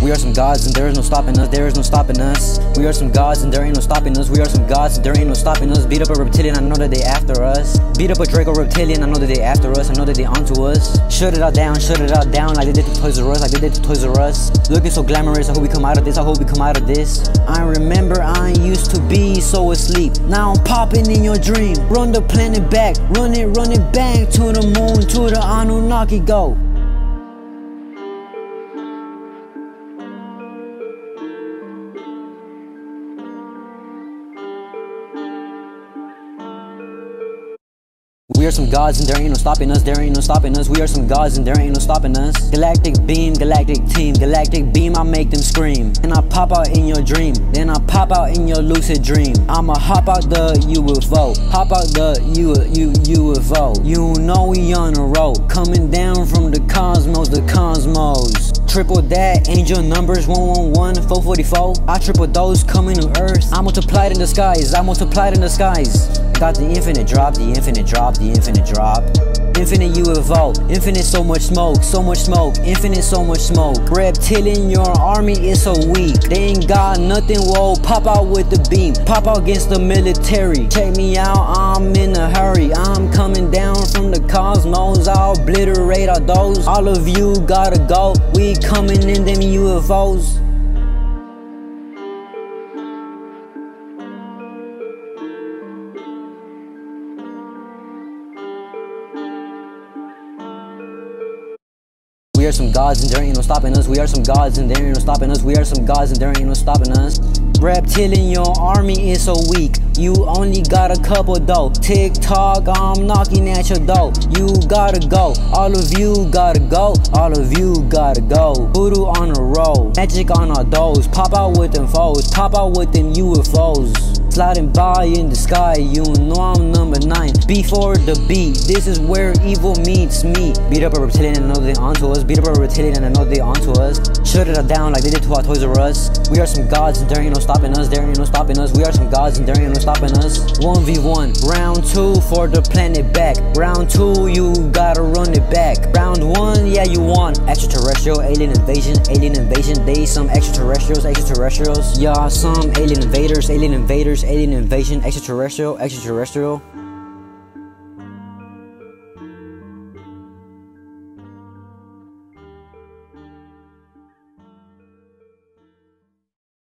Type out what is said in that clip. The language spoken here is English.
We are some gods and there is no stopping us, there is no stopping us. We are some gods and there ain't no stopping us. We are some gods and there ain't no stopping us. Beat up a reptilian, I know that they after us. Beat up a Draco reptilian, I know that they after us. I know that they onto us. Shut it all down like they did to Toys R Us, like they did to Toys R Us. Looking so glamorous, I hope we come out of this, I hope we come out of this. I remember I used to be so asleep. Now I'm popping in your dream. Run the planet back, run it back to the moon, to the Anunnaki go. We are some gods and there ain't no stopping us, there ain't no stopping us. We are some gods and there ain't no stopping us. Galactic beam, galactic team, galactic beam, I make them scream. And I pop out in your dream, then I pop out in your lucid dream. I'ma hop out the UFO, hop out the UFO. You know we on a roll, coming down from the cosmos, the cosmos. Triple that, angel numbers 111, 444. I triple those coming to earth. I multiplied in the skies, I multiplied in the skies. Got the infinite drop, the infinite drop, the infinite drop. Infinite UFO, infinite so much smoke, infinite so much smoke. Reptilian, your army is so weak. They ain't got nothing, whoa, pop out with the beam. Pop out against the military. Check me out, I'm in a hurry. I'm coming down from the cosmos. I'll obliterate all those. All of you gotta go. We coming in them UFOs. We are some gods and there ain't no stopping us. We are some gods and there ain't no stopping us. We are some gods and there ain't no stopping us. Reptilian, your army is so weak. You only got a couple though. TikTok, I'm knocking at your door. You gotta go. All of you gotta go. All of you gotta go. Voodoo on a roll. Magic on our doors. Pop out with them foes. Pop out with them UFOs. Sliding by in the sky, you know I'm number 9. Before the beat, this is where evil meets me. Beat up a reptilian and I know they onto us. Beat up a reptilian and I know they onto us. Shut it all down like they did to our Toys R Us. We are some gods and there ain't no stopping us, there ain't no stopping us. We are some gods and there ain't no stopping us. 1v1, round 2 for the planet back. Round 2, you gotta run it back. Round 1, yeah you won. Extraterrestrial, alien invasion, they some extraterrestrials. Yeah, some alien invaders, alien invasion, extraterrestrial.